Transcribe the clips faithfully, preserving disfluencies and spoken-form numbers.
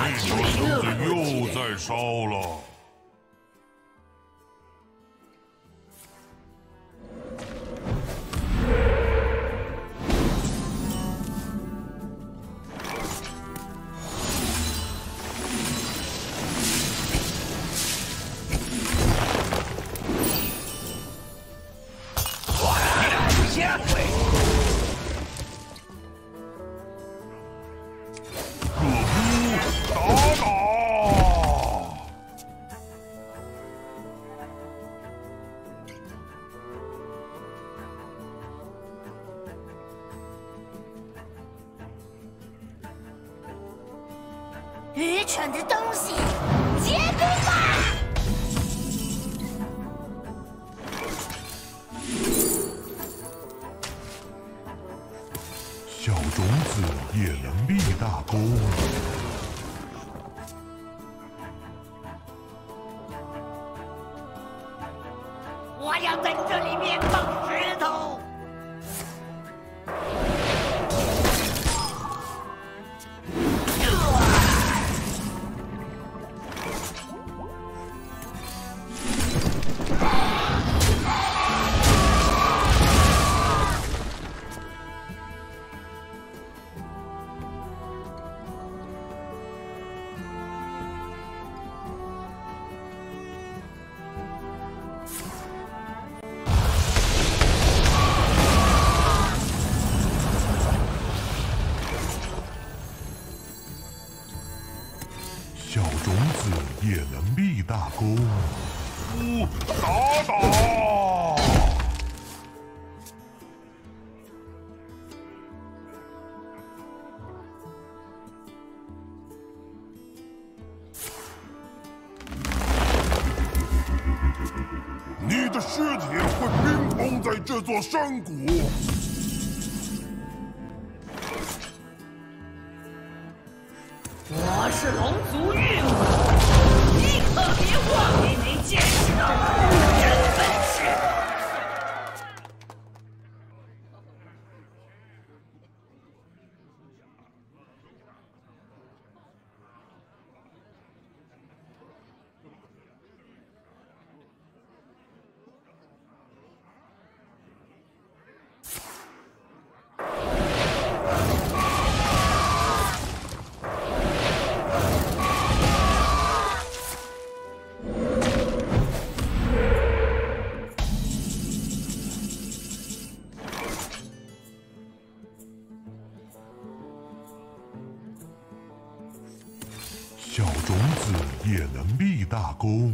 那条绳子又在烧了。 愚蠢的东西，结冰吧！ 小种子也能立大功。 我要在这里面放石头。 小种子也能立大功。呜，打打！你的尸体会冰封在这座山谷。 我是龙族玉母，你可别忘你没见识到的真本事。 小种子也能立大功。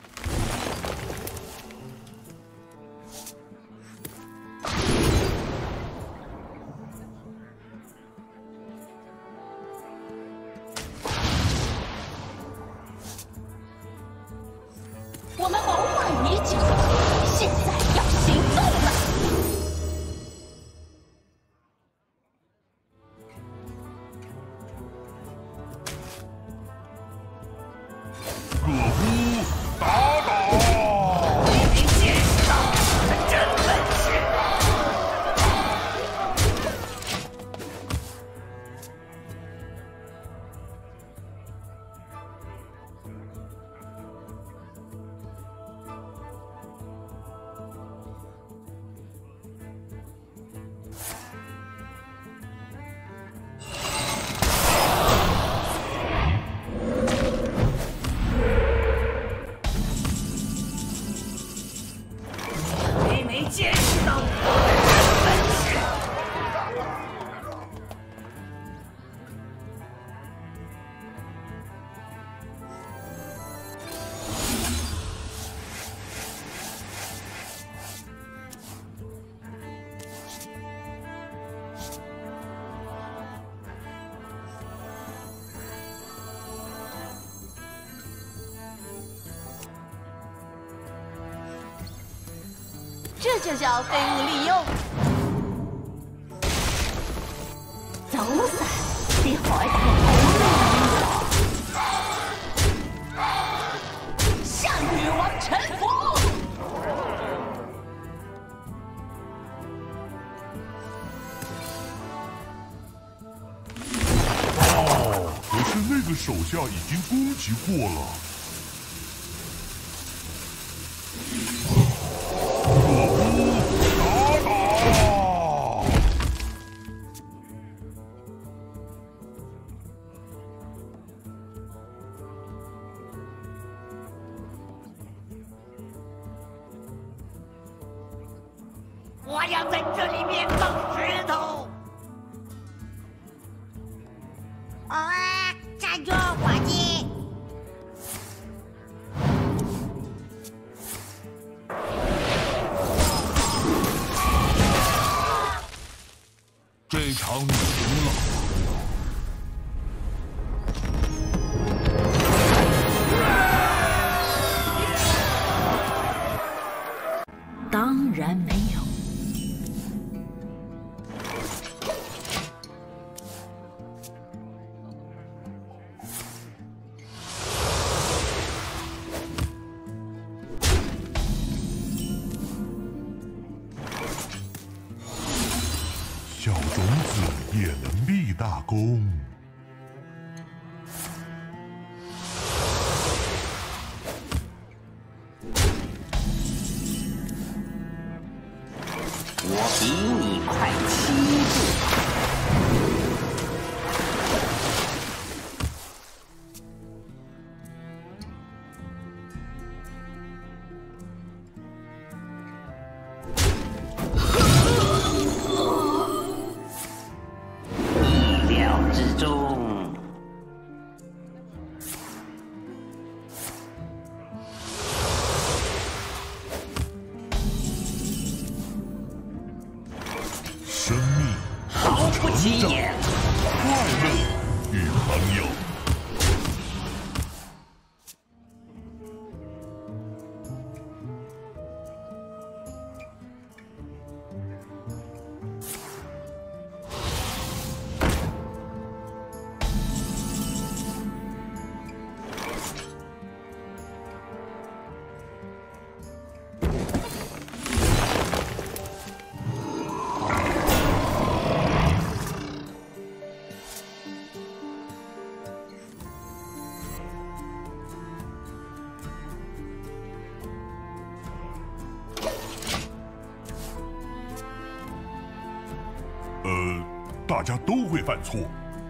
我们谋划已久，现在要行动了。 可夫，打打！ 你没见识到我的真本事。见识到我的本事。这就叫废物利用。走散，你海大向女王臣服。 哦，不是那个手下已经攻击过了。可恶！打打！ 我要在这里面放石头。 啊！站住，伙计！ 这场你赢了。 当然没有。 小种子也能立大功。 我比你快七步。意料之中。 生命、 毫不起眼。 快乐与朋友。呃，大家都会犯错。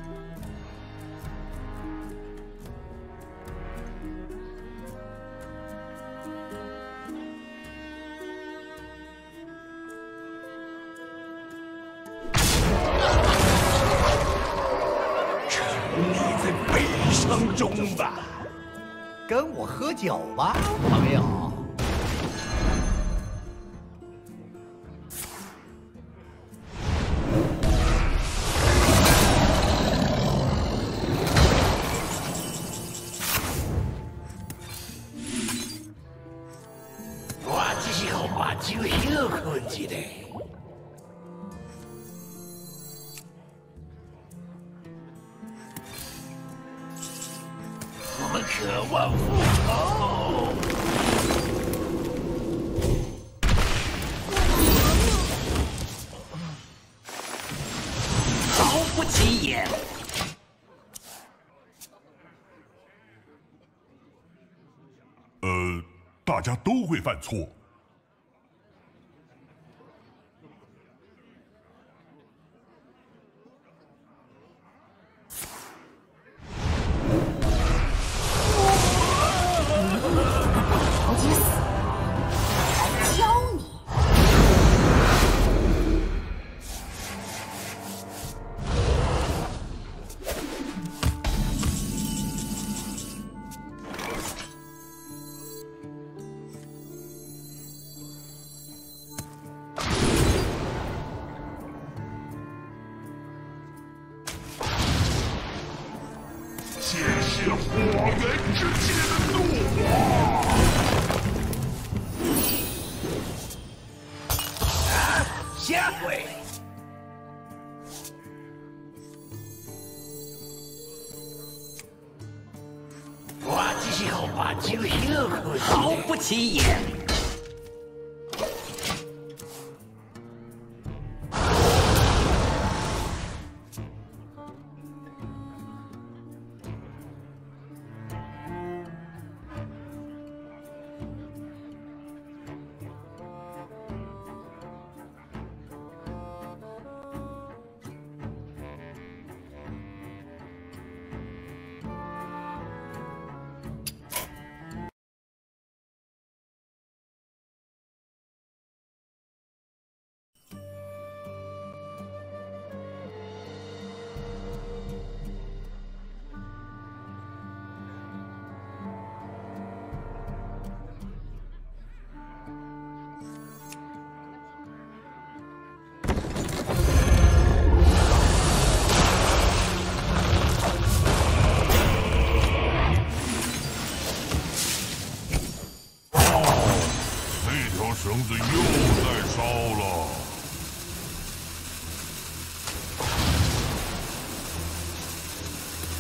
你在悲伤中吧？跟我喝酒吧，朋友。我只是好把酒休困一下。我们渴望复仇。 毫不起眼。 呃，大家都会犯错。 猴急死！我来教你。 谢谢火源之界的怒火。 下回。我只是好把酒休困。 毫不起眼。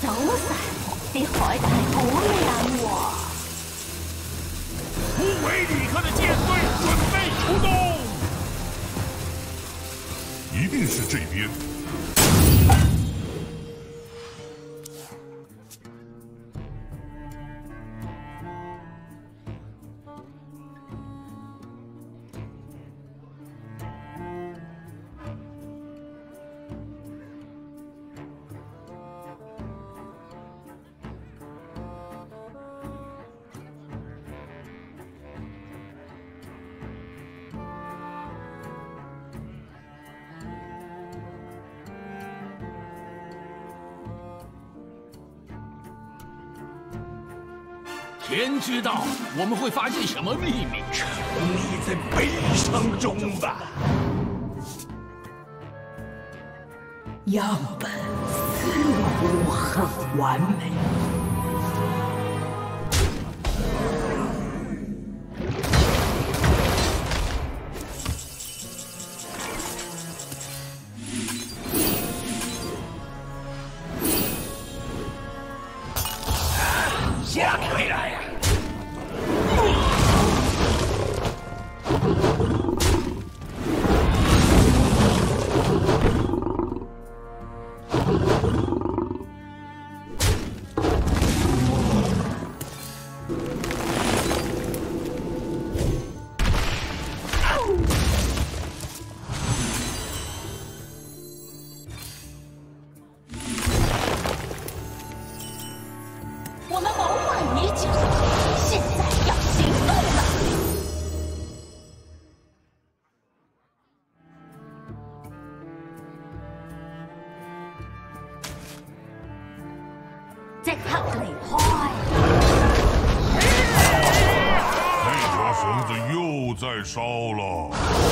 走散，啲海底好亮喎。 突围旅客的舰队准备出动，一定是这边。 天知道我们会发现什么秘密。 沉溺在悲伤中吧。 样本似乎很完美。 吓回来呀！ 我们谋划已久，现在要行动了。即刻離開！ 那条绳子又在烧了。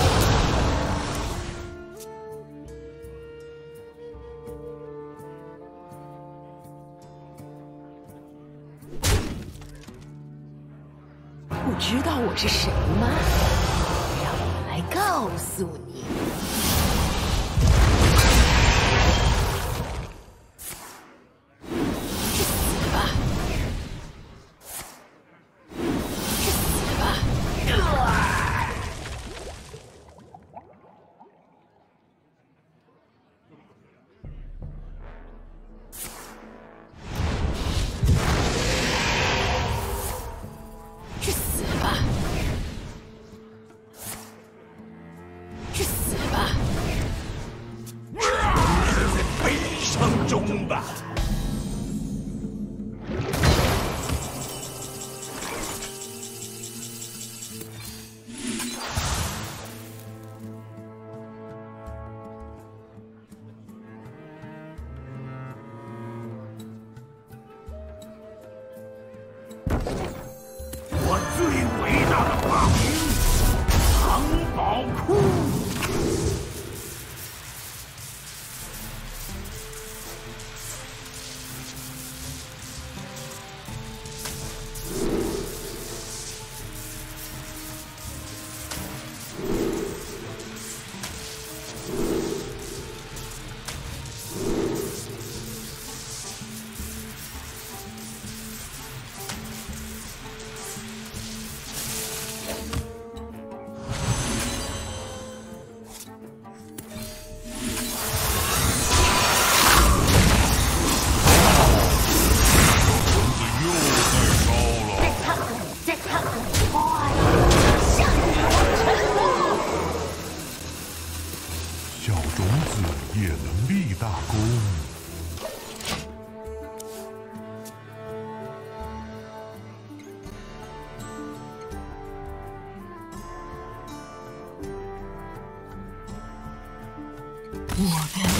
不知道我是谁吗？让我来告诉你。去死吧！去死吧！去死吧！去死吧！ 在悲伤中吧。我最伟大的发明——藏宝库。 小种子也能立大功。 我跟